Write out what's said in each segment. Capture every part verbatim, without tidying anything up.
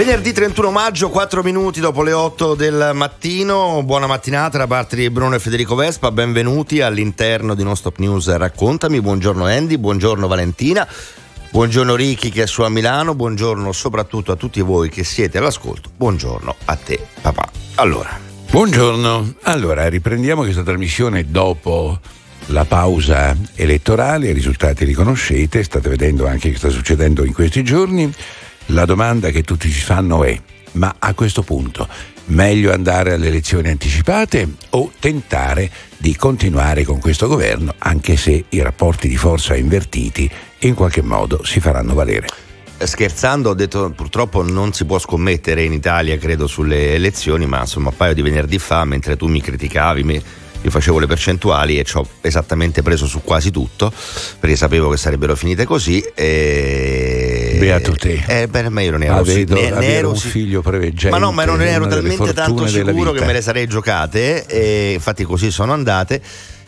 Venerdì trentuno maggio, quattro minuti dopo le otto del mattino. Buona mattinata da parte di Bruno e Federico Vespa, benvenuti all'interno di Non Stop News Raccontami. Buongiorno Andy, buongiorno Valentina, buongiorno Ricky che è su a Milano, buongiorno soprattutto a tutti voi che siete all'ascolto. Buongiorno a te papà. Allora, buongiorno. Allora, riprendiamo questa trasmissione dopo la pausa elettorale. I risultati li conoscete, state vedendo anche che sta succedendo in questi giorni. La domanda che tutti si fanno è: ma a questo punto meglio andare alle elezioni anticipate o tentare di continuare con questo governo, anche se i rapporti di forza invertiti in qualche modo si faranno valere? Scherzando ho detto purtroppo non si può scommettere in Italia, credo, sulle elezioni, ma insomma un paio di venerdì fa, mentre tu mi criticavi, mi, io facevo le percentuali e ci ho esattamente preso su quasi tutto, perché sapevo che sarebbero finite così. E... beato te. Eh, beh, ma io non ero, ah, vedo, ne, ne ero un figlio preveggente. Ma no, ma non ero talmente tanto sicuro che me le sarei giocate, e infatti così sono andate.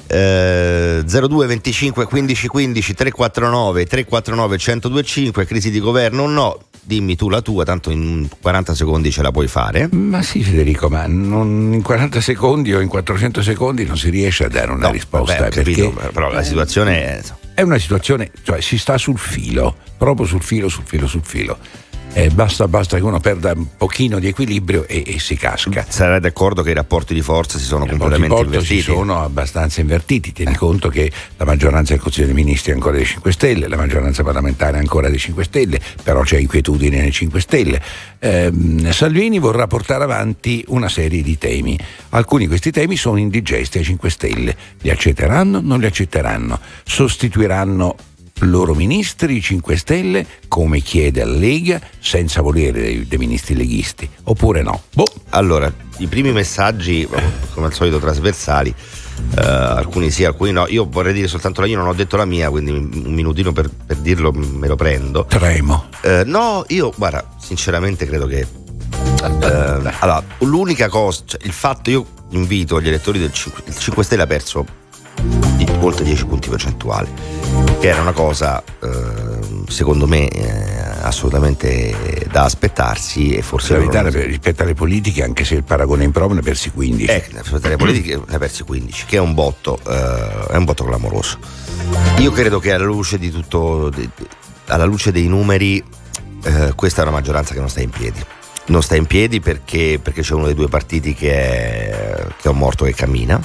Eh, zero due venticinque quindici quindici tre quattro nove tre quattro nove uno zero due cinque, crisi di governo o no? Dimmi tu la tua, tanto in quaranta secondi ce la puoi fare. Ma sì Federico, ma non in quaranta secondi o in quattrocento secondi non si riesce a dare una no, risposta, vabbè, capito, perché però la situazione è... è una situazione, cioè si sta sul filo, proprio sul filo, sul filo, sul filo. Eh, basta, basta che uno perda un pochino di equilibrio e, e si casca. Sarai d'accordo che i rapporti di forza si sono I completamente invertiti? Si sono abbastanza invertiti. Tieni eh. conto che la maggioranza del Consiglio dei Ministri è ancora dei cinque Stelle, la maggioranza parlamentare è ancora dei cinque Stelle, però c'è inquietudine nei cinque Stelle. Eh, Salvini vorrà portare avanti una serie di temi. Alcuni di questi temi sono indigesti ai cinque Stelle. Li accetteranno? Non li accetteranno? Sostituiranno loro ministri, i cinque Stelle, come chiede la Lega, senza volere dei, dei ministri leghisti, oppure no? Boh. Allora, i primi messaggi, come al solito, trasversali, eh, alcuni sì, alcuni no. Io vorrei dire soltanto la mia, non ho detto la mia, quindi un minutino per, per dirlo me lo prendo. Tremo. Eh, no, io, guarda, sinceramente credo che eh, allora, l'unica cosa, cioè, il fatto, io invito gli elettori del cinque, il cinque Stelle ha perso di oltre dieci punti percentuali, che era una cosa eh, secondo me eh, assolutamente da aspettarsi, e forse la verità rispetto alle politiche, anche se il paragone è improprio, ne persi quindici. Eh, rispetto alle politiche ne persi quindici, che è un botto eh, è un botto clamoroso. Io credo che alla luce di tutto di, alla luce dei numeri eh, questa è una maggioranza che non sta in piedi. Non sta in piedi perché, perché c'è uno dei due partiti che è, che è un morto che cammina,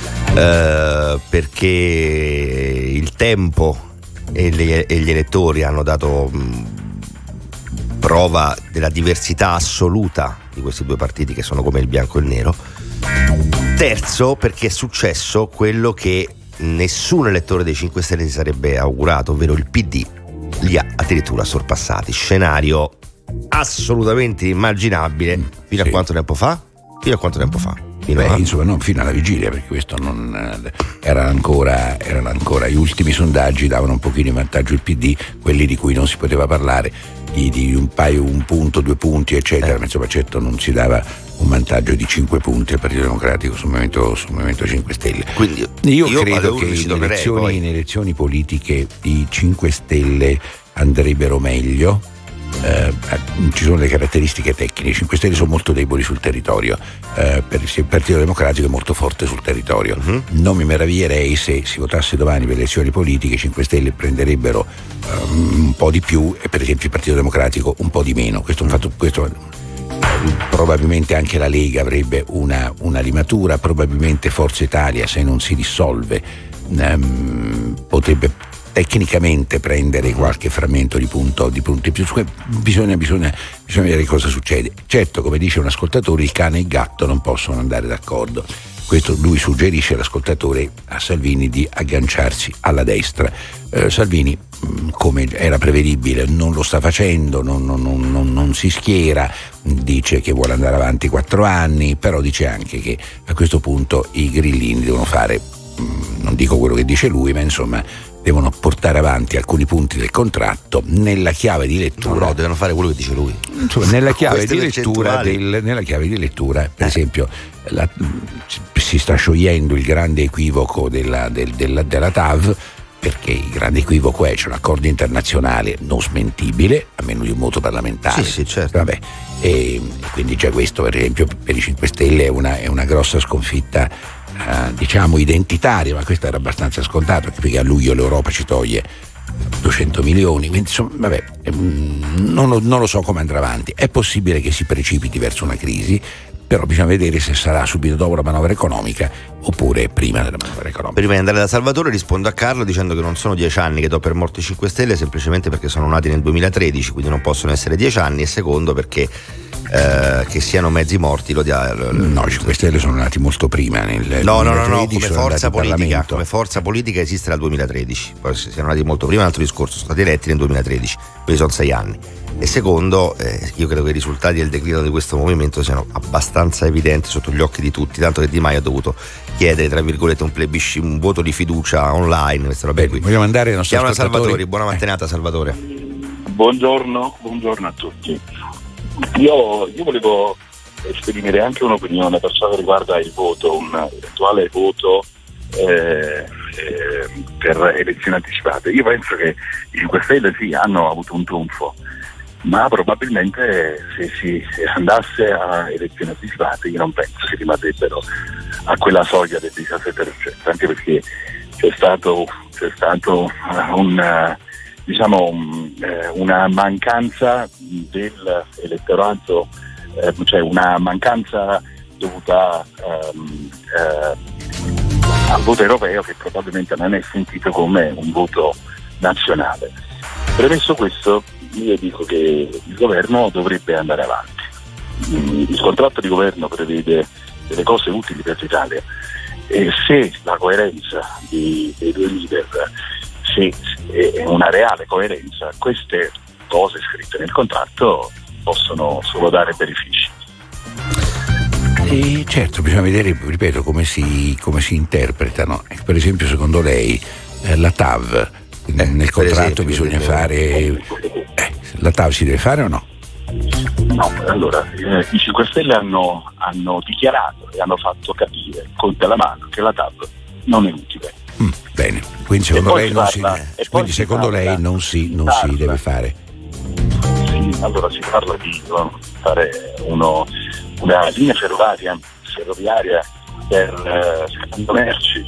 eh, perché il tempo e gli, e gli elettori hanno dato mh, prova della diversità assoluta di questi due partiti che sono come il bianco e il nero. Terzo, perché è successo quello che nessun elettore dei cinque Stelle si sarebbe augurato, ovvero il P D li ha addirittura sorpassati. Scenario assolutamente immaginabile. Fino sì. a quanto tempo fa? Fino a quanto tempo fa? Beh, a... insomma, non fino alla vigilia, perché questo non era ancora, erano ancora gli ultimi sondaggi davano un pochino in vantaggio il P D, quelli di cui non si poteva parlare, di, di un paio, un punto, due punti, eccetera. Eh. Ma insomma, certo non si dava un vantaggio di cinque punti al Partito Democratico sul Movimento, sul Movimento cinque Stelle. Quindi io, io credo che in elezioni, in elezioni politiche i cinque Stelle andrebbero meglio. Eh, ci sono le caratteristiche tecniche. I cinque Stelle sono molto deboli sul territorio, eh, per il Partito Democratico è molto forte sul territorio. Uh-huh. Non mi meraviglierei se si votasse domani per le elezioni politiche, i cinque Stelle prenderebbero um, un po' di più e per esempio il Partito Democratico un po' di meno. Questo è un fatto, questo, eh, probabilmente anche la Lega avrebbe una, una limatura, probabilmente Forza Italia, se non si dissolve, um, potrebbe tecnicamente prendere qualche frammento di punto di punti in più. Bisogna, bisogna, bisogna vedere cosa succede. Certo, come dice un ascoltatore, il cane e il gatto non possono andare d'accordo. Questo lui suggerisce all'ascoltatore, a Salvini, di agganciarsi alla destra. eh, Salvini, come era prevedibile, non lo sta facendo, non, non, non, non si schiera, dice che vuole andare avanti quattro anni, però dice anche che a questo punto i grillini devono fare, non dico quello che dice lui, ma insomma devono portare avanti alcuni punti del contratto nella chiave di lettura. No, no, devono fare quello che dice lui. Insomma, nella chiave di lettura del, nella chiave di lettura, per eh. esempio, la, si sta sciogliendo il grande equivoco della, del, della, della T A V. perché il grande equivoco è c'è un accordo internazionale non smentibile, a meno di un voto parlamentare. Sì, sì, certo. Vabbè, e quindi già questo, per esempio, per i cinque Stelle è una, è una grossa sconfitta, eh, diciamo, identitaria, ma questo era abbastanza scontato, perché a luglio l'Europa ci toglie duecento milioni, quindi insomma, vabbè, non lo, non lo so come andrà avanti. È possibile che si precipiti verso una crisi, però bisogna vedere se sarà subito dopo la manovra economica oppure prima della manovra economica. Prima di andare da Salvatore rispondo a Carlo dicendo che non sono dieci anni che do per morti cinque Stelle, semplicemente perché sono nati nel duemilatredici, quindi non possono essere dieci anni, e secondo perché eh, che siano mezzi morti lo dia. Lo, no, i cinque Stelle sono nati molto prima, nel no, no, no, no, come forza politica, come forza politica esiste dal duemilatredici, poi se siano nati molto prima è un altro discorso, sono stati eletti nel duemilatredici, quindi sono sei anni. E secondo, eh, io credo che i risultati del declino di questo movimento siano abbastanza evidenti sotto gli occhi di tutti, tanto che Di Maio ha dovuto chiedere, tra virgolette, un plebiscito, un voto di fiducia online, queste robe qui. Vogliamo andare ai nostri ascoltatori. Salvatore, buona mattinata, eh. Salvatore. Buongiorno, buongiorno a tutti. Io, io volevo esprimere anche un'opinione per ciò che riguarda il voto, un eventuale voto eh, eh, per elezioni anticipate. Io penso che i cinque Stelle sì, hanno avuto un trionfo, ma probabilmente se si andasse a elezioni anticipate io non penso che rimarrebbero a quella soglia del diciassette per cento, anche perché c'è stato, c'è stato un, diciamo, una mancanza dell'elettorato, eh, cioè una mancanza dovuta um, eh, al voto europeo, che probabilmente non è sentito come un voto nazionale. Premesso questo, io dico che il governo dovrebbe andare avanti. Il contratto di governo prevede delle cose utili per l'Italia, e se la coerenza di, dei due leader, se è una reale coerenza, queste cose scritte nel contratto possono solo dare benefici. E certo, bisogna vedere, ripeto, come si, come si interpretano. Per esempio, secondo lei eh, la T A V eh, nel contratto esempio, bisogna fare eh, la T A V si deve fare o no? No, allora eh, i cinque Stelle hanno, hanno dichiarato e hanno fatto capire con della mano che la T A V non è utile. Mm, bene, quindi secondo lei non parla, si, quindi secondo si lei non si, non si deve fare? Sì, allora si parla di no, fare uno, una linea ferroviaria, ferroviaria per eh, scambio merci.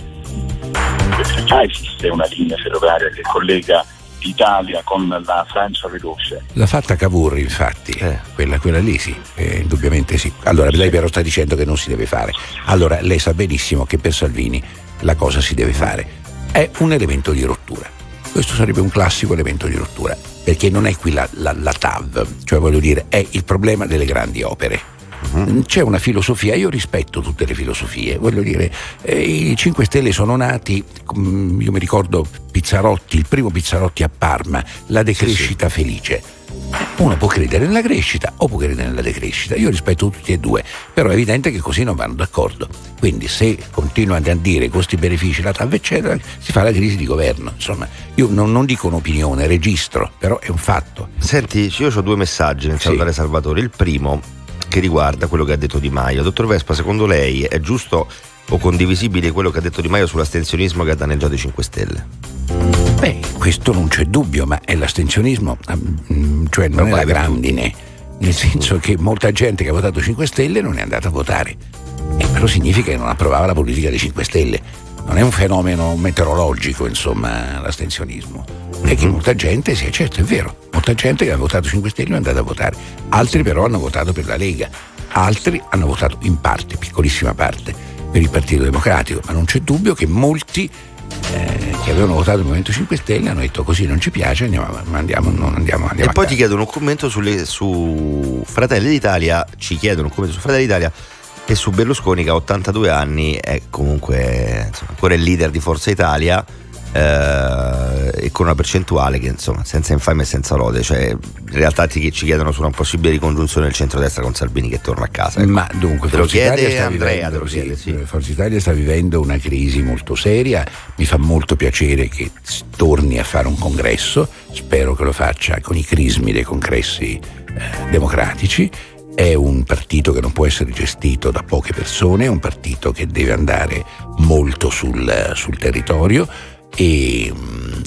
Già esiste una linea ferroviaria che collega l'Italia con la Francia veloce. L'ha fatta Cavour, infatti, eh. quella, quella lì sì, eh, indubbiamente sì. Allora lei però sta dicendo che non si deve fare. Allora lei sa benissimo che per Salvini la cosa si deve fare. È un elemento di rottura. Questo sarebbe un classico elemento di rottura, perché non è qui la, la, la T A V, cioè voglio dire, è il problema delle grandi opere. Uh-huh. C'è una filosofia, io rispetto tutte le filosofie, voglio dire, eh, i cinque Stelle sono nati, um, io mi ricordo Pizzarotti, il primo Pizzarotti a Parma, la decrescita sì, sì. felice. Uno può credere nella crescita o può credere nella decrescita, io rispetto tutti e due, però è evidente che così non vanno d'accordo. Quindi se continuano a dire costi benefici, la T A V eccetera, si fa la crisi di governo. Insomma, io non, non dico un'opinione, registro, però è un fatto. Senti, io ho due messaggi nel salutare sì. Salvatore. Il primo che riguarda quello che ha detto Di Maio. Dottor Vespa, secondo lei è giusto o condivisibile quello che ha detto Di Maio sull'astensionismo che ha danneggiato i cinque Stelle? Beh, questo non c'è dubbio, ma è l'astensionismo, cioè non, non è la grandine, nel senso che molta gente che ha votato cinque Stelle non è andata a votare, e però significa che non approvava la politica dei cinque Stelle. Non è un fenomeno meteorologico, insomma, l'astensionismo. È che molta gente, sì, certo, è vero, molta gente che ha votato cinque Stelle è andata a votare, altri però hanno votato per la Lega, altri hanno votato in parte, piccolissima parte, per il Partito Democratico, ma non c'è dubbio che molti eh, che avevano votato il Movimento cinque Stelle hanno detto così non ci piace, andiamo, andiamo, non andiamo, andiamo e poi ti chiedono un commento sulle, su Fratelli d'Italia, ci chiedono un commento su Fratelli d'Italia e su Berlusconi, che ha ottantadue anni, è comunque insomma, ancora il leader di Forza Italia, eh, e con una percentuale che insomma senza infamia e senza lode, cioè in realtà ti, ci chiedono su una possibile ricongiunzione del centrodestra con Salvini che torna a casa, ecco. Ma dunque te lo Forza chiede Italia sta Andrea, vivendo, te lo chiede, sì, sì. Forza Italia sta vivendo una crisi molto seria, mi fa molto piacere che torni a fare un congresso, spero che lo faccia con i crismi dei congressi eh, democratici. È un partito che non può essere gestito da poche persone, è un partito che deve andare molto sul, sul territorio e,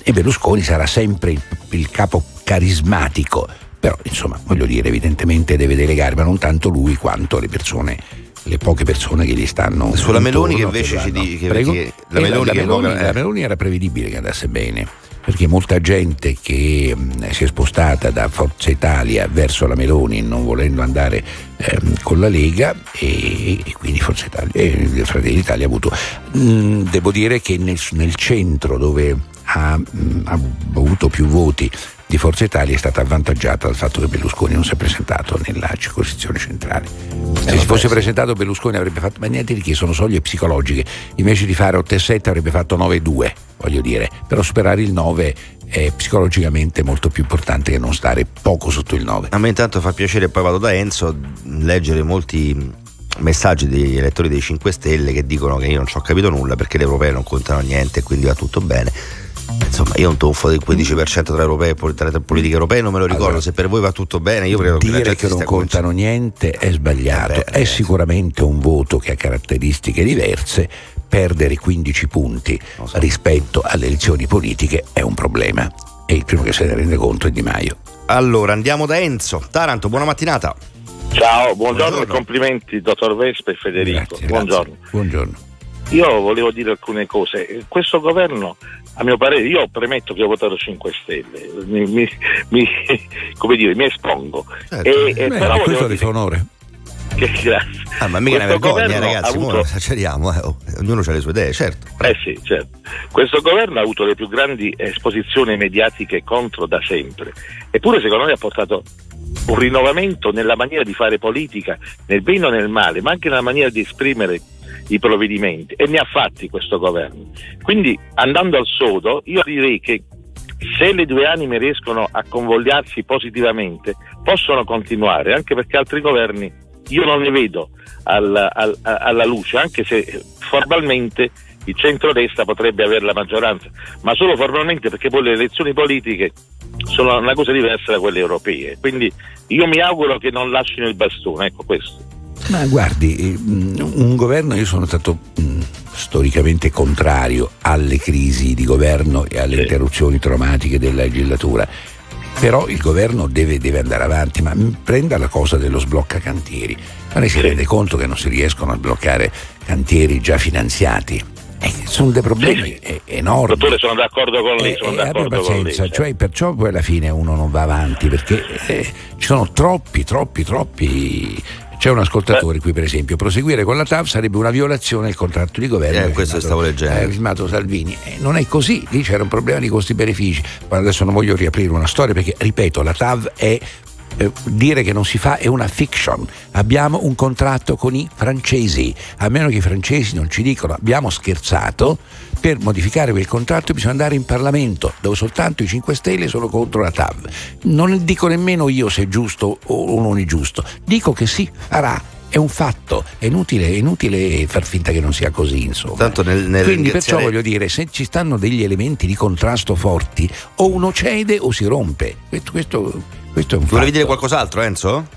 e Berlusconi sarà sempre il, il capo carismatico, però insomma voglio dire, evidentemente deve delegare, ma non tanto lui quanto le persone, le poche persone che gli stanno sulla Meloni, che intorno, invece che ci dice che, Prego? che la, Meloni, la, che Meloni, poca, eh. la Meloni era prevedibile che andasse bene, perché molta gente che mh, si è spostata da Forza Italia verso la Meloni non volendo andare ehm, con la Lega, e, e quindi Forza Italia e Fratelli d'Italia ha avuto, mh, devo dire che nel, nel centro dove ha, mh, ha avuto più voti di Forza Italia è stata avvantaggiata dal fatto che Berlusconi non si è presentato nella circoscrizione centrale. Se eh, si fosse sì. presentato Berlusconi avrebbe fatto, ma niente di che, sono soglie psicologiche, invece di fare otto e sette avrebbe fatto nove e due, voglio dire, però superare il nove è psicologicamente molto più importante che non stare poco sotto il nove. A me intanto fa piacere, poi vado da Enzo, leggere molti messaggi degli elettori dei cinque Stelle che dicono che io non ci ho capito nulla perché le europee non contano niente e quindi va tutto bene. Insomma, io un tonfo del quindici per cento tra europee e tra le politiche europee non me lo ricordo. Allora, se per voi va tutto bene, io credo dire che, che non contano niente è sbagliato. Eh beh, è eh. sicuramente un voto che ha caratteristiche diverse. Perdere quindici punti so. rispetto alle elezioni politiche è un problema, e il primo che se ne rende conto è Di Maio. Allora andiamo da Enzo. Taranto, buona mattinata. Ciao, buongiorno, buongiorno. E complimenti dottor Vespa e Federico. Grazie, buongiorno. Grazie. Buongiorno. Io volevo dire alcune cose. Questo governo, a mio parere, io premetto che ho votato cinque Stelle, mi, mi, mi, come dire, mi espongo. Certo. E, e Beh, però questo ti fa onore. Che grazie. Ah, ma mica ne vergogna, ragazzi, avuto... non esageriamo, eh. oh, ognuno ha le sue idee, certo. Eh sì, certo. Questo governo ha avuto le più grandi esposizioni mediatiche contro da sempre, eppure secondo me ha portato un rinnovamento nella maniera di fare politica, nel bene o nel male, ma anche nella maniera di esprimere i provvedimenti, e ne ha fatti questo governo. Quindi, andando al sodo, io direi che se le due anime riescono a convogliarsi positivamente, possono continuare, anche perché altri governi io non ne vedo alla, alla, alla luce, anche se formalmente il centrodestra potrebbe avere la maggioranza, ma solo formalmente, perché poi le elezioni politiche sono una cosa diversa da quelle europee. Quindi io mi auguro che non lasciano il bastone, ecco questo. Ma guardi, un governo, io sono stato mh, storicamente contrario alle crisi di governo e alle sì. interruzioni traumatiche della legislatura, però il governo deve, deve andare avanti, ma prenda la cosa dello sblocca cantieri, ma lei si sì. rende conto che non si riescono a bloccare cantieri già finanziati? Eh, sono dei problemi sì. enormi. Dottore, sono d'accordo con lei, sono eh, d'accordo pazienza, con lei. Cioè, perciò poi alla fine uno non va avanti, perché eh, ci sono troppi, troppi, troppi. C'è un ascoltatore Beh. qui, per esempio, proseguire con la T A V sarebbe una violazione del contratto di governo. Eh, questo firmato, stavo leggendo. Eh, firmato Salvini. Eh, non è così, lì c'era un problema di costi-benefici. Ma adesso non voglio riaprire una storia, perché, ripeto, la T A V è eh, dire che non si fa è una fiction. Abbiamo un contratto con i francesi, a meno che i francesi non ci dicono abbiamo scherzato. Per modificare quel contratto bisogna andare in Parlamento, dove soltanto i cinque Stelle sono contro la T A V. Non dico nemmeno io se è giusto o non è giusto, dico che si farà, è un fatto, è inutile, è inutile far finta che non sia così, insomma. Tanto nel, nel Quindi ringraziare... perciò voglio dire, se ci stanno degli elementi di contrasto forti, o uno cede o si rompe. Questo, questo, questo è un fatto. Volevi dire qualcos'altro, Enzo?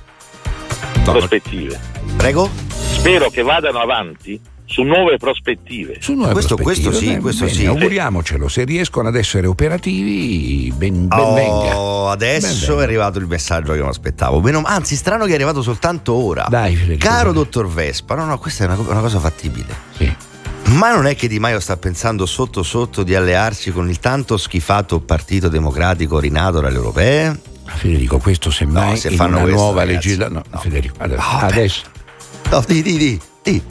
No. Prospettive. Prego? Spero che vadano avanti su nuove prospettive. Su nuove questo, prospettive. questo sì, beh, questo bene, sì. Auguriamocelo, se riescono ad essere operativi, ben, ben oh, venga. Adesso ben è arrivato il messaggio che non aspettavo. Meno, anzi, strano che è arrivato soltanto ora. Dai, Federico. Caro dottor Vespa, no, no, questa è una, una cosa fattibile. Sì. Ma non è che Di Maio sta pensando sotto sotto di allearsi con il tanto schifato Partito Democratico rinato dalle europee? Federico, questo semmai no, se in fanno una questo, nuova ragazzi, legislazione. No, no, Federico, adesso. Oh, adesso. No, di, di, di, di.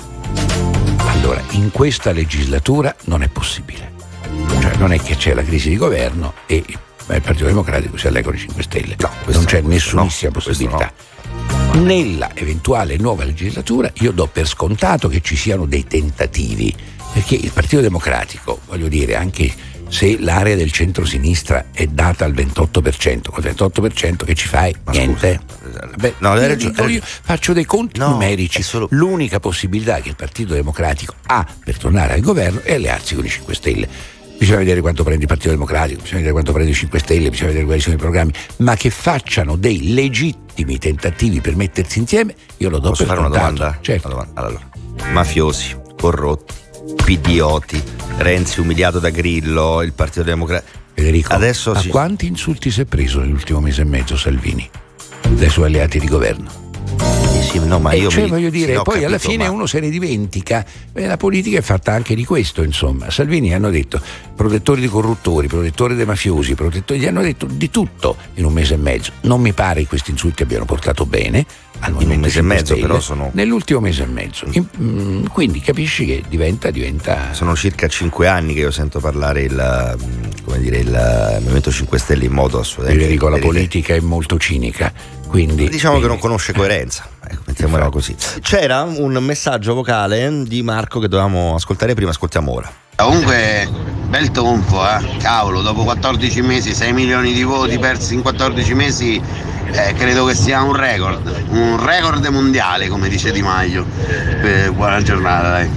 Allora, in questa legislatura non è possibile. Cioè, non è che c'è la crisi di governo e il Partito Democratico si allega con i cinque Stelle. No, non c'è nessunissima no, possibilità. No. Nella eventuale nuova legislatura io do per scontato che ci siano dei tentativi, perché il Partito Democratico, voglio dire, anche se l'area del centro-sinistra è data al ventotto per cento, col ventotto per cento che ci fai? Ma niente. Vabbè, no, io, ragione, io faccio dei conti no, numerici. Solo... L'unica possibilità che il Partito Democratico ha per tornare al governo è allearsi con i cinque Stelle. Bisogna vedere quanto prende il Partito Democratico, bisogna vedere quanto prende i cinque Stelle, bisogna vedere quali sono i programmi, ma che facciano dei legittimi tentativi per mettersi insieme, io lo do Posso per fare contato. una domanda? Certo. Una domanda. Allora, mafiosi, corrotti, pidioti, Renzi umiliato da Grillo, il Partito Democratico. Federico, adesso a sì. quanti insulti si è preso nell'ultimo mese e mezzo Salvini dai suoi alleati di governo? Sì, no, ma e io cioè mi, voglio dire, sì, poi capito, alla fine ma... uno se ne dimentica. Beh, la politica è fatta anche di questo, insomma. Salvini hanno detto protettori di corruttori, protettori dei mafiosi, protettori, gli hanno detto di tutto in un mese e mezzo. Non mi pare che questi insulti abbiano portato bene al in un mese e mezzo, Stelle, però sono nell'ultimo mese e mezzo. In, mm, quindi capisci che diventa diventa sono circa cinque anni che io sento parlare il come dire il Movimento cinque Stelle in modo assolutamente. Federico, la politica è molto cinica, quindi diciamo quindi, che non conosce coerenza, ecco, mettiamola così. C'era un messaggio vocale di Marco che dovevamo ascoltare prima, ascoltiamo ora. Comunque bel tonfo, eh? Cavolo, dopo quattordici mesi, sei milioni di voti persi in quattordici mesi, eh, credo che sia un record, un record mondiale, come dice Di Maio. Eh, buona giornata, dai.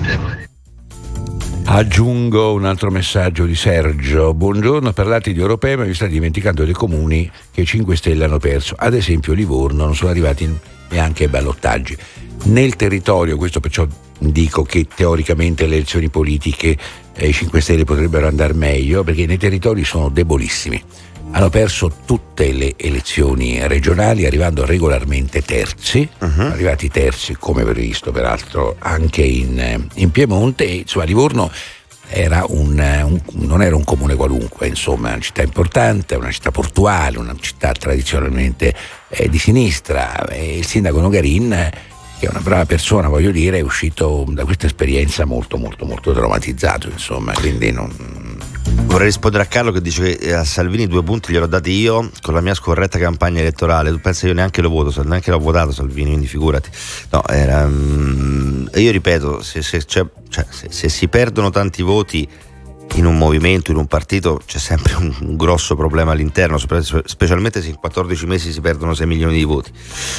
Aggiungo un altro messaggio di Sergio. Buongiorno, parlate di europei ma vi state dimenticando dei comuni che i cinque Stelle hanno perso. Ad esempio Livorno non sono arrivati neanche ai ballottaggi. Nel territorio, questo perciò dico che teoricamente le elezioni politiche eh, i cinque Stelle potrebbero andare meglio, perché nei territori sono debolissimi. Hanno perso tutte le elezioni regionali arrivando regolarmente terzi, uh-huh. arrivati terzi come previsto peraltro anche in, in Piemonte, e insomma Livorno era un, un, non era un comune qualunque, insomma è una città importante, una città portuale, una città tradizionalmente eh, di sinistra, e il sindaco Nogarin, che è una brava persona, voglio dire, è uscito da questa esperienza molto molto molto traumatizzato, insomma, quindi non... Vorrei rispondere a Carlo che dice che a Salvini due punti gliel'ho dati io con la mia scorretta campagna elettorale. Tu pensi io neanche lo voto, neanche l'ho votato Salvini, quindi figurati. No, era, um, io ripeto, se, se, cioè, cioè, se, se si perdono tanti voti in un movimento, in un partito, c'è sempre un, un grosso problema all'interno, specialmente se in quattordici mesi si perdono sei milioni di voti.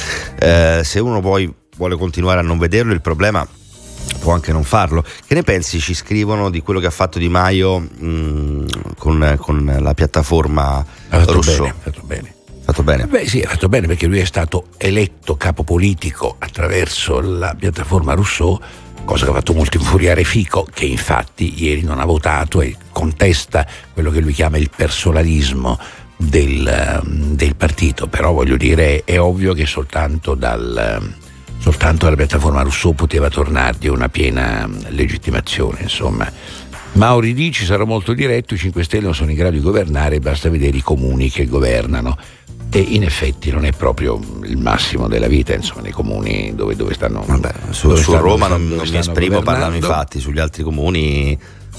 Eh, se uno poi vuole continuare a non vederlo, il problema può anche non farlo. Che ne pensi? Ci scrivono di quello che ha fatto Di Maio mh, con, con la piattaforma ha fatto Rousseau. Bene, ha fatto bene. Fatto bene? Beh sì, ha fatto bene, perché lui è stato eletto capo politico attraverso la piattaforma Rousseau, cosa che ha fatto molto infuriare Fico, che infatti ieri non ha votato e contesta quello che lui chiama il personalismo del, del partito. Però voglio dire, è ovvio che soltanto dal soltanto la piattaforma Rousseau poteva tornargli una piena legittimazione, insomma. Mauri dice: sarò molto diretto, i cinque Stelle non sono in grado di governare, basta vedere i comuni che governano. E in effetti non è proprio il massimo della vita, insomma, nei comuni dove, dove stanno. Vabbè, su, dove su stanno, Roma dove non, stanno non mi esprimo, parlano i fatti, sugli altri comuni.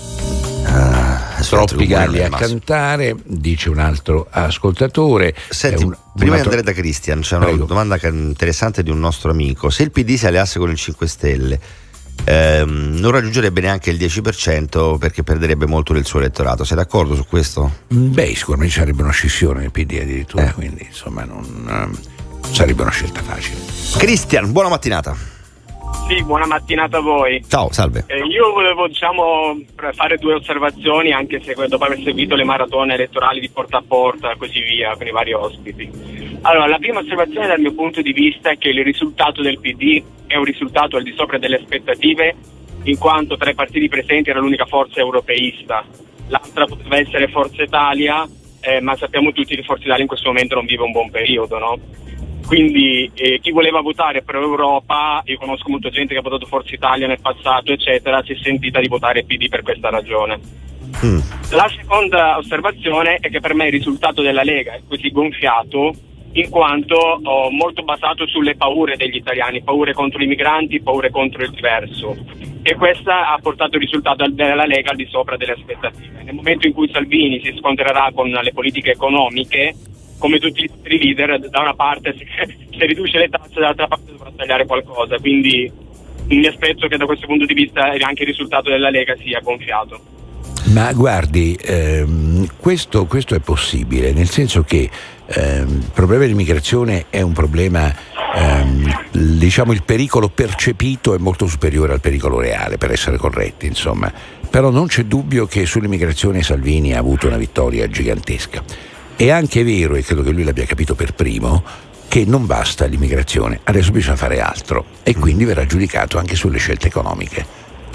Uh, troppi galli a cantare, dice un altro ascoltatore. Senti, un, prima un altro... di andare da Cristian, c'è una Prego. domanda interessante di un nostro amico. Se il P D si alleasse con il cinque Stelle, ehm, non raggiungerebbe neanche il dieci per cento perché perderebbe molto del suo elettorato. Sei d'accordo su questo? Beh, sicuramente sarebbe una scissione del P D addirittura, eh. quindi insomma non um, sarebbe una scelta facile. Cristian, buona mattinata. Sì, buona mattinata a voi. Ciao, salve. Eh, io volevo, diciamo, fare due osservazioni, anche se dopo aver seguito le maratone elettorali di porta a porta e così via con i vari ospiti. Allora, la prima osservazione dal mio punto di vista è che il risultato del P D è un risultato al di sopra delle aspettative, in quanto tra i partiti presenti era l'unica forza europeista. L'altra poteva essere Forza Italia, eh, ma sappiamo tutti che Forza Italia in questo momento non vive un buon periodo, no? Quindi eh, chi voleva votare per Europa, io conosco molta gente che ha votato Forza Italia nel passato eccetera, si è sentita di votare P D per questa ragione. mm. La seconda osservazione è che per me il risultato della Lega è così gonfiato in quanto oh, molto basato sulle paure degli italiani, paure contro i migranti, paure contro il diverso, e questa ha portato il risultato della Lega al di sopra delle aspettative. Nel momento in cui Salvini si scontrerà con le politiche economiche, come tutti gli altri leader, da una parte se riduce le tasse, dall'altra parte dovrà tagliare qualcosa, quindi mi aspetto che da questo punto di vista anche il risultato della Lega sia gonfiato. Ma guardi, ehm, questo, questo è possibile, nel senso che ehm, il problema dell'immigrazione è un problema, ehm, diciamo il pericolo percepito è molto superiore al pericolo reale, per essere corretti, insomma. Però non c'è dubbio che sull'immigrazione Salvini ha avuto una vittoria gigantesca. È anche vero, e credo che lui l'abbia capito per primo, che non basta l'immigrazione, adesso bisogna fare altro, e quindi verrà giudicato anche sulle scelte economiche.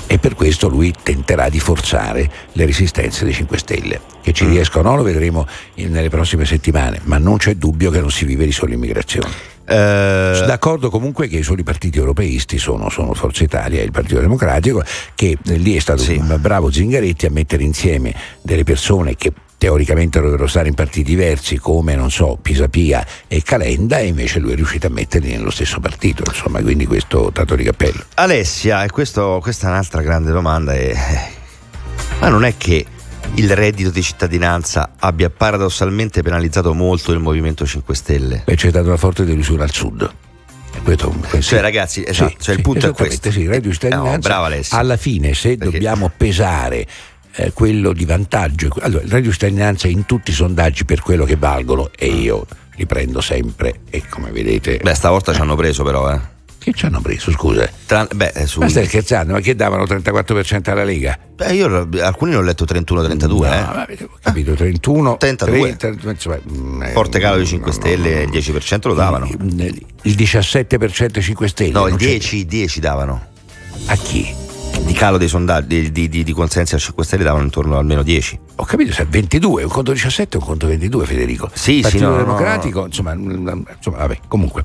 e per questo lui tenterà di forzare le resistenze dei cinque Stelle. Che ci mm. riescono o no lo vedremo in, nelle prossime settimane, ma non c'è dubbio che non si vive di solo immigrazione. Uh, D'accordo comunque che i soli partiti europeisti sono, sono Forza Italia e il Partito Democratico, che eh, lì è stato sì. un bravo Zingaretti a mettere insieme delle persone che teoricamente dovrebbero stare in partiti diversi come, non so, Pisapia e Calenda, e invece lui è riuscito a metterli nello stesso partito, insomma, quindi questo tanto di cappello. Alessia, e questo, questa è un'altra grande domanda, è, ma non è che il reddito di cittadinanza abbia paradossalmente penalizzato molto il Movimento cinque Stelle? Beh, c'è stata una forte delusione al sud. Questo, questo, cioè ragazzi, esatto, sì, cioè il sì, punto è questo. Sì, il reddito di cittadinanza, no, brava Alessia. Alla fine, se Perché? dobbiamo pesare eh, quello di vantaggio, allora il reddito di cittadinanza in tutti i sondaggi per quello che valgono, e io li prendo sempre, e come vedete. Beh, stavolta ci hanno preso però, eh. Che ci hanno preso, scusa? Tra, beh, su... Ma stai scherzando? Ma che davano trentaquattro per cento alla Lega? Beh, io alcuni ne ho letto trentuno trentadue, no, eh. Vabbè, ho capito, trentuno trentadue. trenta, insomma, forte calo di cinque no, Stelle, no, no, il dieci per cento lo davano. Il, il diciassette per cento cinque Stelle. No, il dieci, dieci davano. A chi? Di calo dei sondaggi, di, di, di, di consensi al cinque Stelle davano intorno a almeno dieci. Ho capito, se ventidue, un conto diciassette e un conto ventidue, Federico. Sì, il Partito sì, no, Democratico, no, no. Insomma, insomma, vabbè, comunque.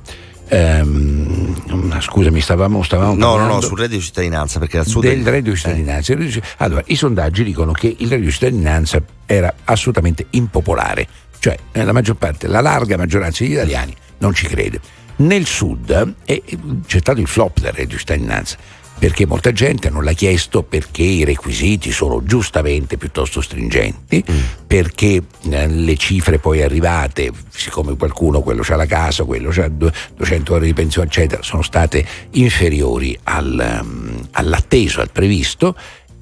Ehm, scusami, stavamo, stavamo no, parlando no, no, sul reddito di cittadinanza, perché al sud del reddito di cittadinanza. Eh. Allora, i sondaggi dicono che il reddito di cittadinanza era assolutamente impopolare, cioè la maggior parte, la larga maggioranza degli italiani non ci crede. Nel sud eh, c'è stato il flop del reddito di cittadinanza, perché molta gente non l'ha chiesto, perché i requisiti sono giustamente piuttosto stringenti, mm. perché eh, le cifre poi arrivate, siccome qualcuno, quello c'ha la casa, quello c'ha duecento ore di pensione eccetera, sono state inferiori al, um, all'atteso, al previsto,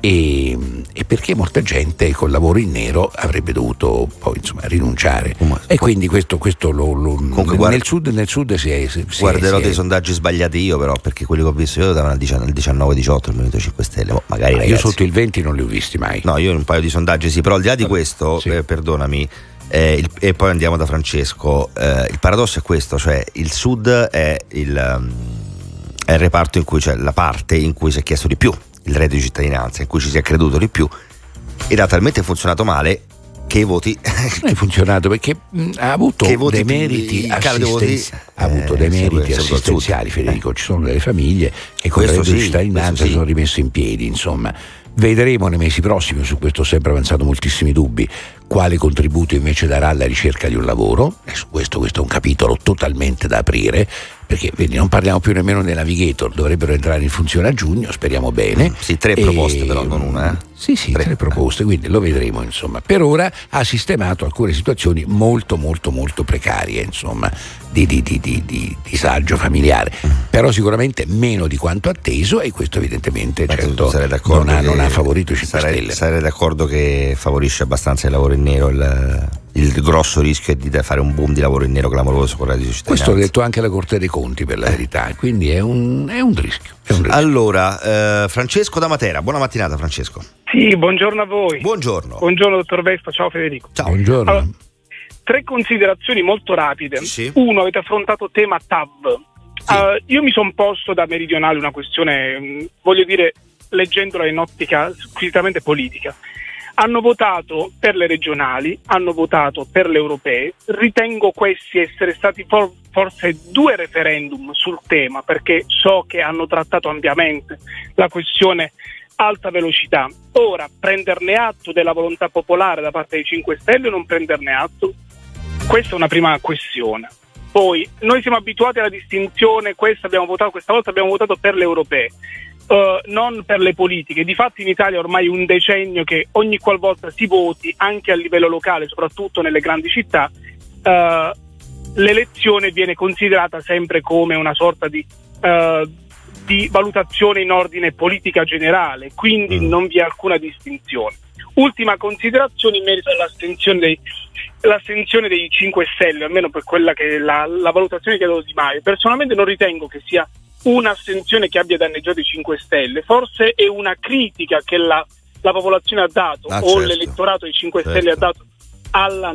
e, e perché molta gente col lavoro in nero avrebbe dovuto poi insomma rinunciare, um, e quindi questo, questo lo, lo nel, guarda, sud, nel sud si è, si guarderò è, si dei è, sondaggi sbagliati io, però, perché quelli che ho visto io davano al diciannove diciotto il Movimento cinque Stelle, oh, magari ragazzi. Io sotto il venti non li ho visti mai. No, io un paio di sondaggi sì, però al di là di questo, sì. eh, perdonami, eh, il, e poi andiamo da Francesco, eh, il paradosso è questo, cioè il sud è il, um, è il reparto in cui c'è la parte in cui si è chiesto di più il reddito di cittadinanza, in cui ci si è creduto di più, ed ha talmente funzionato male che i voti non è funzionato, perché mh, ha avuto dei meriti assistenziali, ha avuto dei meriti assistenziali, Federico. Ci sono delle famiglie che con il reddito di cittadinanza si sono rimesse in piedi, insomma. Vedremo nei mesi prossimi, su questo ho sempre avanzato moltissimi dubbi, quale contributo invece darà alla ricerca di un lavoro, e su questo questo è un capitolo totalmente da aprire, perché vedi, non parliamo più nemmeno dei navigator, dovrebbero entrare in funzione a giugno, speriamo bene. Mm, sì, tre e... proposte però, non una. Eh? Sì, sì, tre. tre proposte, quindi lo vedremo, insomma. Per ora ha sistemato alcune situazioni molto, molto, molto precarie, insomma, di, di, di, di, di disagio familiare, mm. però sicuramente meno di quanto atteso, e questo evidentemente certo, non, ha, non ha favorito i cinque sarei, Stelle. Sarei d'accordo che favorisce abbastanza il lavoro in nero, il, il grosso rischio è di fare un boom di lavoro in nero clamoroso con il reddito di cittadinanza. Questo l'ha detto anche la Corte dei Conti, per la verità, quindi è un, è un rischio. È un rischio. Allora, eh, Francesco da Matera, buona mattinata Francesco. Sì, buongiorno a voi. Buongiorno. Buongiorno dottor Vespa, ciao Federico. Ciao. Buongiorno. Allora, tre considerazioni molto rapide. Sì. Uno, avete affrontato tema T A V. Sì. Uh, io mi sono posto da meridionale una questione, mh, voglio dire, leggendola in ottica squisitamente politica. Hanno votato per le regionali, hanno votato per le europee. Ritengo questi essere stati for- forse due referendum sul tema, perché so che hanno trattato ampiamente la questione alta velocità. Ora, prenderne atto della volontà popolare da parte dei cinque Stelle o non prenderne atto? Questa è una prima questione. Poi, noi siamo abituati alla distinzione, questa abbiamo votato, questa volta abbiamo votato per le europee, uh, non per le politiche. Difatti in Italia ormai un decennio che ogni qualvolta si voti, anche a livello locale, soprattutto nelle grandi città, uh, l'elezione viene considerata sempre come una sorta di... Uh, di valutazione in ordine politica generale, quindi mm. non vi è alcuna distinzione. Ultima considerazione in merito all'astensione dei, l'astensione dei cinque Stelle, almeno per quella che è la, la valutazione che ha dato Di Maio. Personalmente non ritengo che sia un'astensione che abbia danneggiato i cinque Stelle, forse è una critica che la, la popolazione ha dato, ah, o certo. l'elettorato dei cinque certo. Stelle ha dato alla,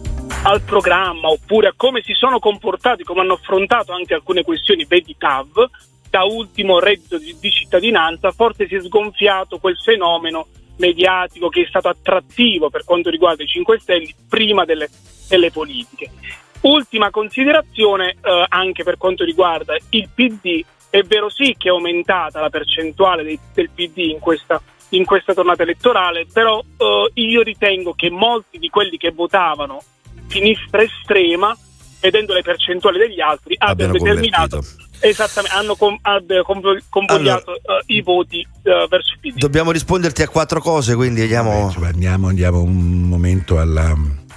al programma, oppure a come si sono comportati, come hanno affrontato anche alcune questioni, vedi T A V. da ultimo reddito di, di cittadinanza, forse si è sgonfiato quel fenomeno mediatico che è stato attrattivo per quanto riguarda i cinque Stelle prima delle, delle politiche. Ultima considerazione, eh, anche per quanto riguarda il P D, è vero sì che è aumentata la percentuale dei, del P D in questa, in questa tornata elettorale, però eh, io ritengo che molti di quelli che votavano sinistra estrema, vedendo le percentuali degli altri, abbiano determinato convertito. Esattamente, hanno com- convogliato allora, uh, i voti uh, verso il P D. Dobbiamo risponderti a quattro cose, quindi andiamo. Beh, cioè, andiamo, andiamo un momento alla.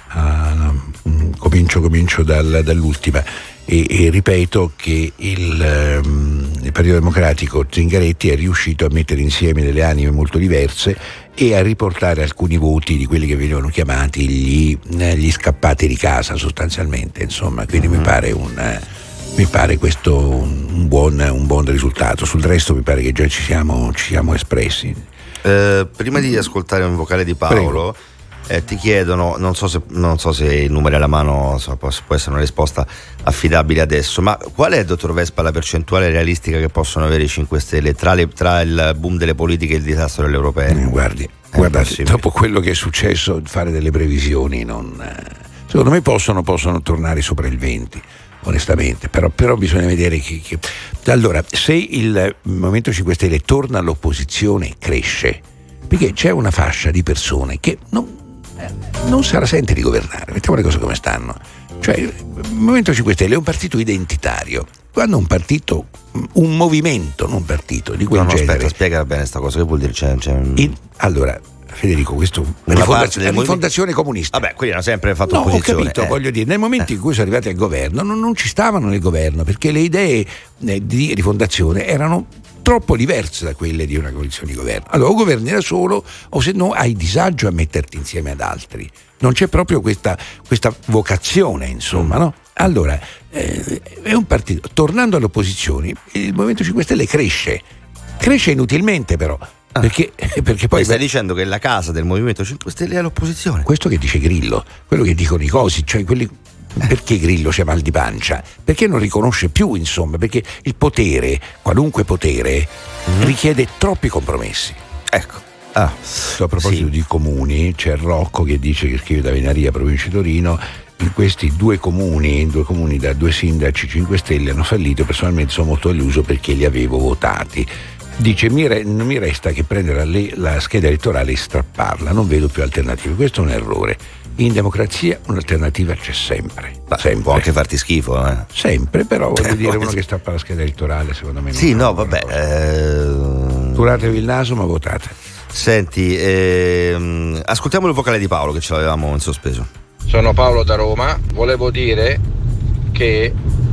A, um, comincio, comincio dal, dall'ultima e, e ripeto che il, um, il Partito Democratico Zingaretti è riuscito a mettere insieme delle anime molto diverse e a riportare alcuni voti di quelli che venivano chiamati gli, gli scappati di casa sostanzialmente, insomma, quindi mm-hmm. mi pare un Mi pare questo un buon, un buon risultato. Sul resto mi pare che già ci siamo, ci siamo espressi. Eh, prima di ascoltare un vocale di Paolo, eh, ti chiedono, non so se, non so se il numero alla mano so, può, può essere una risposta affidabile adesso, ma qual è, dottor Vespa, la percentuale realistica che possono avere i cinque Stelle tra, le, tra il boom delle politiche e il disastro delle europee? Eh, guardi, guardate, dopo quello che è successo, fare delle previsioni non, secondo me possono, possono tornare sopra il venti. Onestamente, però, però bisogna vedere che, che allora, se il Movimento cinque Stelle torna all'opposizione, cresce, perché c'è una fascia di persone che non, eh, non se la sente di governare. Mettiamo le cose come stanno. Cioè, il Movimento cinque Stelle è un partito identitario. Quando un partito, un movimento, non un partito di quel no, no, genere. Aspetta, spiega bene questa cosa, che vuol dire? C'è, c'è... In, allora. Federico, questo è una rifondazione, rifondazione comunista. Vabbè, quindi hanno sempre fatto no, opposizione. Ho capito, eh. voglio dire, nel momento in cui sono arrivati al governo non, non ci stavano nel governo, perché le idee eh, di rifondazione erano troppo diverse da quelle di una coalizione di governo. Allora, o governi da solo, o se no hai disagio a metterti insieme ad altri. Non c'è proprio questa, questa vocazione, insomma, no? Allora, eh, è un partito. Tornando alle opposizioni, il Movimento cinque Stelle cresce. Cresce inutilmente, però. Perché, perché poi stai dicendo che la casa del Movimento cinque Stelle è all'opposizione. Questo che dice Grillo, quello che dicono i cosi, cioè quelli. Perché Grillo c'ha mal di pancia? Perché non riconosce più, insomma, perché il potere, qualunque potere, mm. richiede troppi compromessi. Ecco. Ah, a proposito sì. di comuni, c'è Rocco che dice che scrive da Venaria, provincia di Torino. In questi due comuni, due comuni da due sindaci cinque Stelle hanno fallito. Personalmente sono molto deluso perché li avevo votati. Dice mi re, non mi resta che prendere la, la scheda elettorale e strapparla, non vedo più alternative. Questo è un errore. In democrazia un'alternativa c'è sempre. Bah, sempre. Può anche farti schifo, eh? Sempre, però voglio eh, dire, uno che strappa la scheda elettorale secondo me non sì, no, vabbè. Eh... Turatevi il naso ma votate. Senti, ehm, ascoltiamo il vocale di Paolo che ce l'avevamo in sospeso. Sono Paolo da Roma, volevo dire che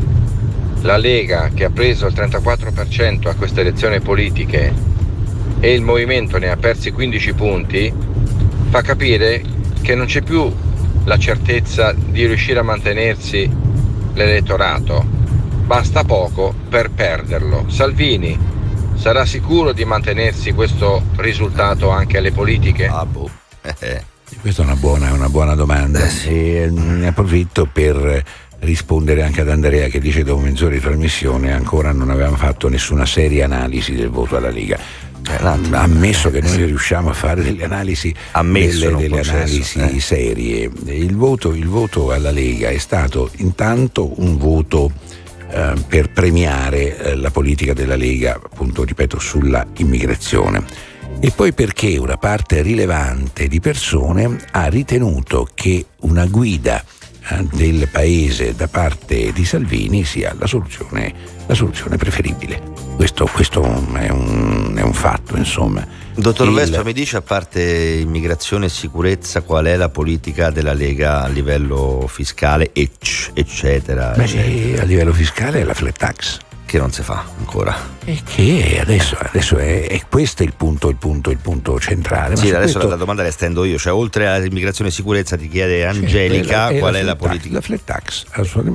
la Lega, che ha preso il trentaquattro per cento a queste elezioni politiche e il Movimento ne ha persi quindici punti, fa capire che non c'è più la certezza di riuscire a mantenersi l'elettorato. Basta poco per perderlo. Salvini sarà sicuro di mantenersi questo risultato anche alle politiche? Ah, boh. Questa è una buona, una buona domanda. Eh, sì. E ne approfitto per rispondere anche ad Andrea che dice dopo mezz'ora di trasmissione ancora non avevamo fatto nessuna seria analisi del voto alla Lega. Eh, ammesso che noi riusciamo a fare delle analisi, ammesso delle, delle processo, analisi eh. serie. Il voto, il voto alla Lega è stato intanto un voto eh, per premiare eh, la politica della Lega, appunto ripeto, sulla immigrazione. E poi perché una parte rilevante di persone ha ritenuto che una guida del paese da parte di Salvini sia la soluzione, la soluzione preferibile. Questo, questo è, un, è un fatto, insomma. Dottor Il... Vespa, mi dice, a parte immigrazione e sicurezza, qual è la politica della Lega a livello fiscale, eccetera? Beh, eccetera. A livello fiscale è la flat tax. Che non si fa ancora. E che adesso, adesso è, è questo il punto, il punto, il punto centrale. Sì, Ma adesso questo... la domanda la estendo io, cioè oltre all'immigrazione e sicurezza ti chiede Angelica sì, è qual la, è la tax, politica? La flat tax,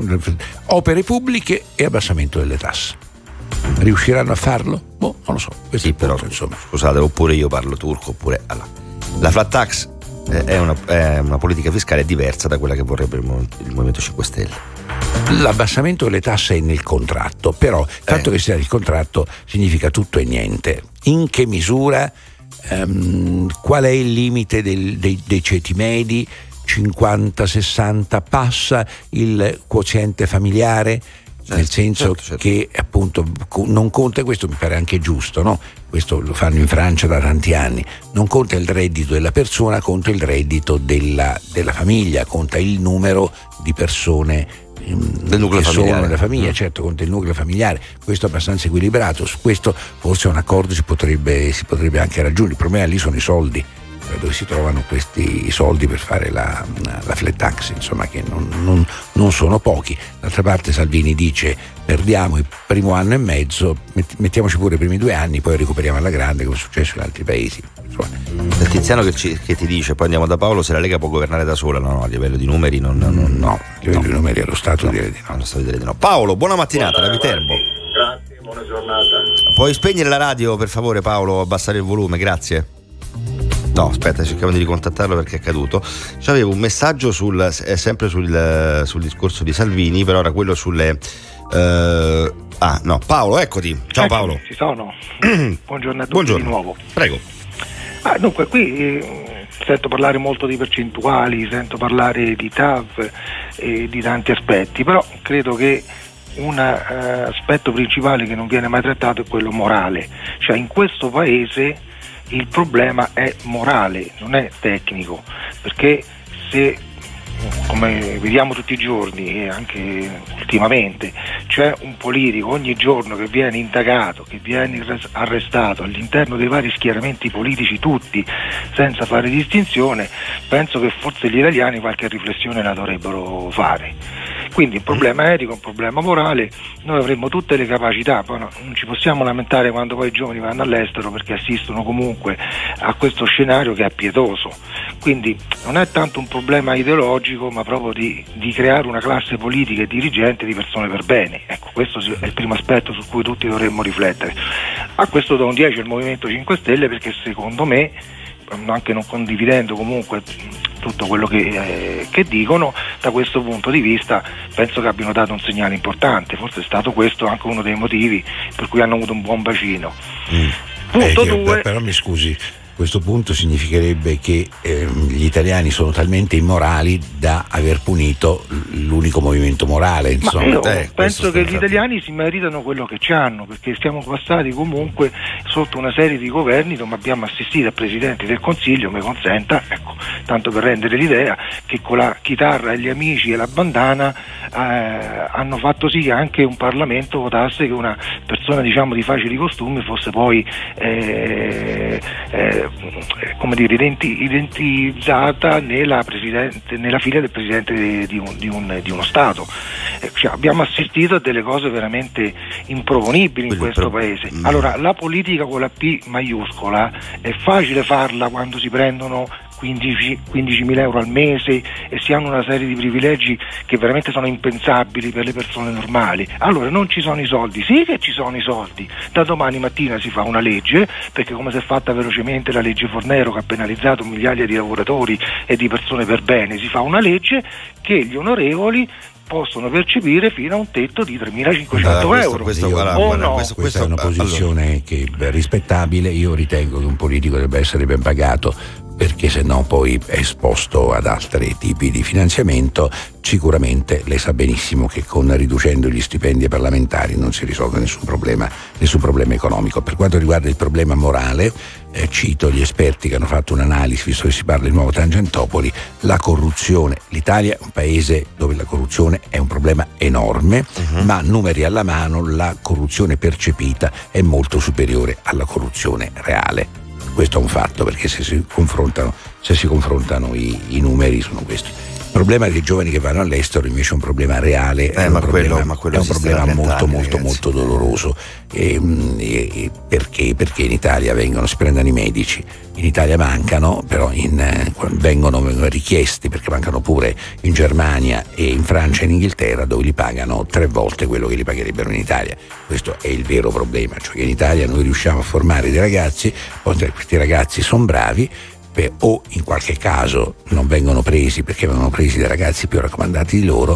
opere pubbliche e abbassamento delle tasse. Riusciranno a farlo? Boh, non lo so. Sì, però punto, insomma. Scusate, oppure io parlo turco, oppure allora. La flat tax è una, è una politica fiscale diversa da quella che vorrebbe il Movimento cinque Stelle. L'abbassamento delle tasse è nel contratto, però il fatto eh. che sia nel contratto significa tutto e niente. In che misura, um, qual è il limite del, dei, dei ceti medi? cinquanta sessanta passa il quoziente familiare? Certo, nel senso certo, certo. che appunto non conta, questo mi pare anche giusto, no? Questo lo fanno in Francia da tanti anni, non conta il reddito della persona, conta il reddito della, della famiglia, conta il numero di persone del nucleo che familiare. sono nella famiglia, certo, conta il nucleo familiare. Questo è abbastanza equilibrato, su questo forse un accordo si potrebbe, si potrebbe anche raggiungere. Il problema lì sono i soldi, dove si trovano questi soldi per fare la, la flat tax, insomma, che non, non, non sono pochi. D'altra parte Salvini dice perdiamo il primo anno e mezzo, mettiamoci pure i primi due anni, poi recuperiamo alla grande come è successo in altri paesi. Il Tiziano che, ci, che ti dice, poi andiamo da Paolo, se la Lega può governare da sola, no, no, a livello di numeri non, non, non no, a livello no. di numeri allo Stato no, direi di no. Allo Stato direi di no. Paolo, buona mattinata da Viterbo. Grazie, buona giornata. Puoi spegnere la radio per favore, Paolo, abbassare il volume, grazie. No, aspetta, cerchiamo di ricontattarlo perché è caduto. C'avevo un messaggio sul, eh, sempre sul, sul discorso di Salvini, però era quello sulle eh, ah no, Paolo, eccoti. Ciao ecco, Paolo. Ci sono. Buongiorno a tutti. Buongiorno. Di nuovo. Prego. Ah, dunque, qui eh, sento parlare molto di percentuali, sento parlare di T A V e eh, di tanti aspetti, però credo che un eh, aspetto principale che non viene mai trattato è quello morale. Cioè, in questo paese il problema è morale, non è tecnico, perché se, come vediamo tutti i giorni e anche ultimamente, c'è un politico ogni giorno che viene indagato, che viene arrestato all'interno dei vari schieramenti politici, tutti senza fare distinzione, penso che forse gli italiani qualche riflessione la dovrebbero fare. Quindi un problema etico, un problema morale, noi avremmo tutte le capacità, poi no, non ci possiamo lamentare quando poi i giovani vanno all'estero perché assistono comunque a questo scenario che è pietoso. Quindi non è tanto un problema ideologico, ma proprio di, di creare una classe politica e dirigente di persone per bene. Ecco, questo è il primo aspetto su cui tutti dovremmo riflettere. A questo do un dieci al Movimento cinque Stelle perché secondo me, anche non condividendo comunque tutto quello che, eh, che dicono, da questo punto di vista penso che abbiano dato un segnale importante, forse è stato questo anche uno dei motivi per cui hanno avuto un buon bacino. Mm. Punto eh, due. Però mi scusi, questo punto significherebbe che eh, gli italiani sono talmente immorali da aver punito l'unico movimento morale, insomma. Ma io eh, penso che gli italiani si meritano quello che ci hanno, perché siamo passati comunque sotto una serie di governi dove abbiamo assistito a presidenti del Consiglio, mi consenta, ecco, tanto per rendere l'idea, che con la chitarra e gli amici e la bandana eh, hanno fatto sì che anche un Parlamento votasse che una persona, diciamo, di facili costumi fosse poi eh, eh, come dire, identi, identizzata nella, nella fila del presidente di, di, un, di, un, di uno Stato. Eh, cioè, abbiamo assistito a delle cose veramente improponibili in questo paese. Allora, la politica con la P maiuscola è facile farla quando si prendono quindicimila euro al mese e si hanno una serie di privilegi che veramente sono impensabili per le persone normali. Allora non ci sono i soldi, sì che ci sono i soldi, da domani mattina si fa una legge, perché come si è fatta velocemente la legge Fornero che ha penalizzato migliaia di lavoratori e di persone per bene, si fa una legge che gli onorevoli possono percepire fino a un tetto di tremilacinquecento uh, euro. Questo, guarda, o guarda, no? questo, questa è una posizione allora. che è rispettabile. Io ritengo che un politico debba essere ben pagato, perché se no poi è esposto ad altri tipi di finanziamento. Sicuramente lei sa benissimo che con riducendo gli stipendi ai parlamentari non si risolve nessun problema, nessun problema economico. Per quanto riguarda il problema morale, eh, cito gli esperti che hanno fatto un'analisi, visto che si parla di nuovo Tangentopoli, la corruzione. L'Italia è un paese dove la corruzione è un problema enorme, uh-huh. ma numeri alla mano la corruzione percepita è molto superiore alla corruzione reale. Questo è un fatto, perché se si confrontano, se si confrontano i, i numeri sono questi. Il problema dei giovani che vanno all'estero invece è un problema reale, eh, è un ma problema, quello, ma quello è un problema molto anni, molto ragazzi. molto doloroso. E, e, perché? Perché in Italia vengono, si prendono i medici, in Italia mancano, però in, eh, vengono, vengono richiesti, perché mancano pure in Germania e in Francia e in Inghilterra, dove li pagano tre volte quello che li pagherebbero in Italia. Questo è il vero problema, cioè che in Italia noi riusciamo a formare dei ragazzi, poi questi ragazzi sono bravi, o in qualche caso non vengono presi perché vengono presi dai ragazzi più raccomandati di loro,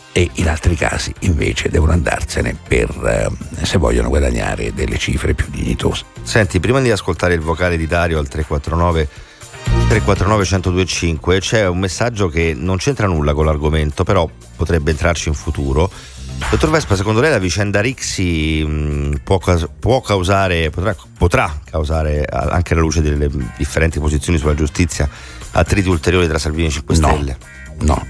e in altri casi invece devono andarsene per eh, se vogliono guadagnare delle cifre più dignitose. Senti, prima di ascoltare il vocale di Dario al tre quattro nove tre quattro nove uno zero due cinque c'è un messaggio che non c'entra nulla con l'argomento, però potrebbe entrarci in futuro. Dottor Vespa, secondo lei la vicenda Rixi mh, può, può causare potrà, potrà causare, anche alla luce delle differenti posizioni sulla giustizia, attriti ulteriori tra Salvini e cinque Stelle? No,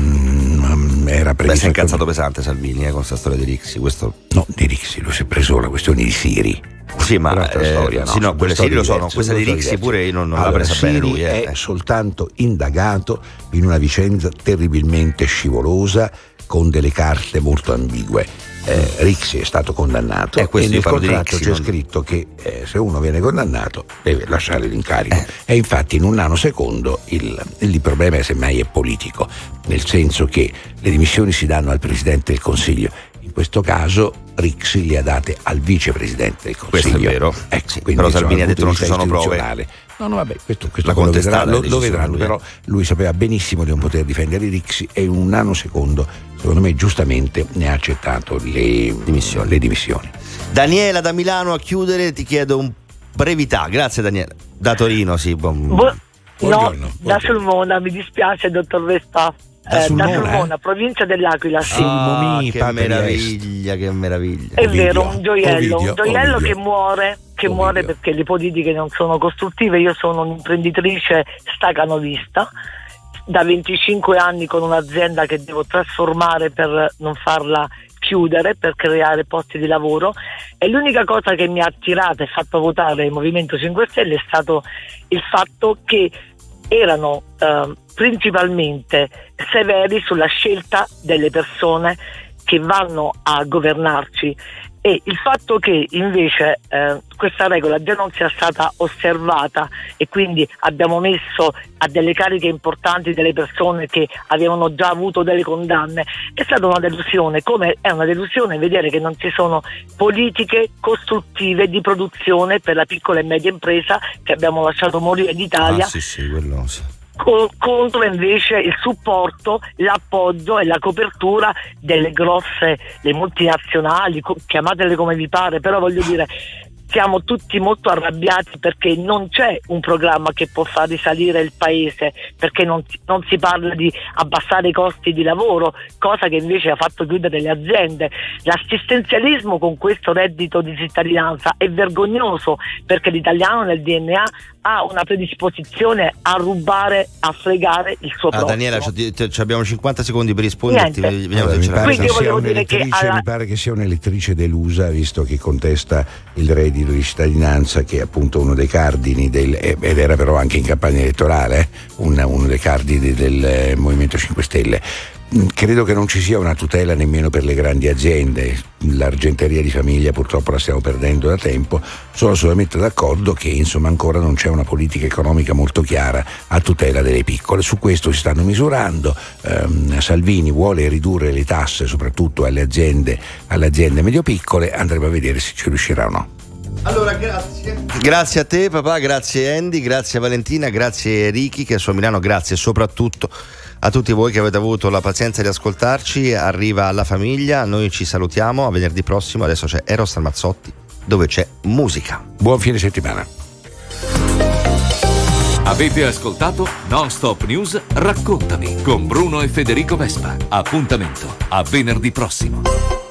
mm, era previsto. Beh, si è incazzato pesante Salvini eh, con questa storia di Rixi. Questo... No, di Rixi, lui si è preso la questione di Siri. Sì, ma eh, storia, no, sì, no, quelle Siri lo so, no, questa di Rixi pure io non, non allora, l'ha presa Siri bene lui. Eh. È soltanto indagato in una vicenda terribilmente scivolosa con delle carte molto ambigue. Eh, Rixi è stato condannato eh, e nel contratto Rixi, c'è non... scritto che eh, se uno viene condannato deve lasciare l'incarico eh. e infatti in un nanosecondo il, il problema semmai è politico, nel senso che le dimissioni si danno al Presidente del Consiglio. In questo caso Rixi le ha date al Vicepresidente del Consiglio. Questo è vero. Ecco, sì, quindi, però Salvini insomma, ha detto non ci sono prove. No, no, vabbè, questo, questo lo, vedrà, lo, lo vedranno, però lui sapeva benissimo di non poter difendere Rixi e in un nanosecondo, secondo me giustamente, ne ha accettato le dimissioni. Le dimissioni. Daniela da Milano, a chiudere ti chiedo un brevità. Grazie Daniela. Da Torino, sì. Buon... Bu- buongiorno, no, da Sulmona, mi dispiace dottor Vespa. Da Sulmona, eh, da Sulmona eh? provincia dell'Aquila, sì. Ah, che meraviglia, che meraviglia. È Ovidio, vero, un gioiello, Ovidio, un gioiello Ovidio. che muore, che Ovidio. muore perché le politiche non sono costruttive. Io sono un'imprenditrice stacanovista da venticinque anni con un'azienda che devo trasformare per non farla chiudere, per creare posti di lavoro, e l'unica cosa che mi ha attirato e fatto votare il Movimento cinque Stelle è stato il fatto che erano eh, principalmente severi sulla scelta delle persone che vanno a governarci, e il fatto che invece eh, questa regola già non sia stata osservata e quindi abbiamo messo a delle cariche importanti delle persone che avevano già avuto delle condanne è stata una delusione, come è una delusione vedere che non ci sono politiche costruttive di produzione per la piccola e media impresa che abbiamo lasciato morire d'Italia. Ah, sì, sì, quello sì. Contro invece il supporto, l'appoggio e la copertura delle grosse, le multinazionali, chiamatele come vi pare, però voglio dire, siamo tutti molto arrabbiati perché non c'è un programma che può far risalire il paese, perché non, non si parla di abbassare i costi di lavoro, cosa che invece ha fatto chiudere le aziende. L'assistenzialismo con questo reddito di cittadinanza è vergognoso, perché l'italiano nel D N A ha una predisposizione a rubare, a fregare il suo ah, prossimo. Daniela, ci, ci abbiamo cinquanta secondi per risponderti. Vediamo allora, se mi, ce pare Quindi che io sia volevo dire che alla... mi pare che sia un'elettrice delusa, visto che contesta il reddito di cittadinanza, che è appunto uno dei cardini del, ed era però anche in campagna elettorale eh, un, uno dei cardini del Movimento cinque Stelle. Credo che non ci sia una tutela nemmeno per le grandi aziende, l'argenteria di famiglia purtroppo la stiamo perdendo da tempo. Sono assolutamente d'accordo che insomma ancora non c'è una politica economica molto chiara a tutela delle piccole, su questo si stanno misurando. ehm, Salvini vuole ridurre le tasse soprattutto alle aziende, alle aziende medio-piccole, andremo a vedere se ci riuscirà o no. Allora, grazie. Grazie a te papà, grazie Andy, grazie Valentina, grazie Ricky che è su Milano, grazie soprattutto a tutti voi che avete avuto la pazienza di ascoltarci. Arriva La Famiglia, noi ci salutiamo, a venerdì prossimo. Adesso c'è Eros Ramazzotti, dove c'è musica. Buon fine settimana. Avete ascoltato Non Stop News Raccontami con Bruno e Federico Vespa. Appuntamento a venerdì prossimo.